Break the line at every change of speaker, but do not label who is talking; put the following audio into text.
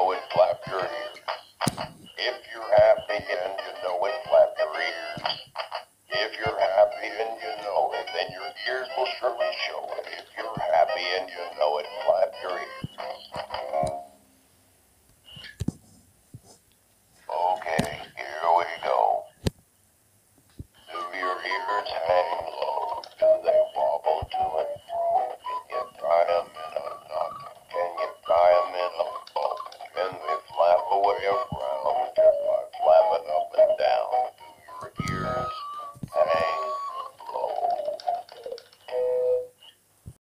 know it, flap your ears. If you're happy and you know it, flap your ears. If you're happy and you know it, then your ears will surely show it. If you're happy and you know it, flap your ears. Okay, here we go. Do your ears hang low? Do they wobble to and fro? Can you tie 'em in a knot? Can you tie 'em in a bow? Can they flap away around just by flapping up and down? Do your ears